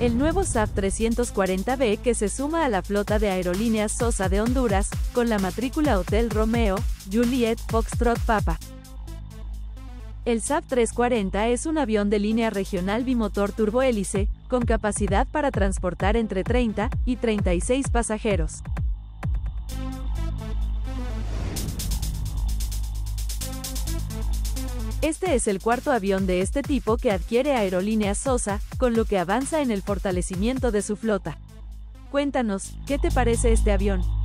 El nuevo SAF 340B que se suma a la flota de Aerolíneas Sosa de Honduras, con la matrícula Hotel Romeo, Juliet, Foxtrot Papa. El SAF 340 es un avión de línea regional bimotor turbohélice, con capacidad para transportar entre 30 y 36 pasajeros. Este es el cuarto avión de este tipo que adquiere Aerolíneas Sosa, con lo que avanza en el fortalecimiento de su flota. Cuéntanos, ¿qué te parece este avión?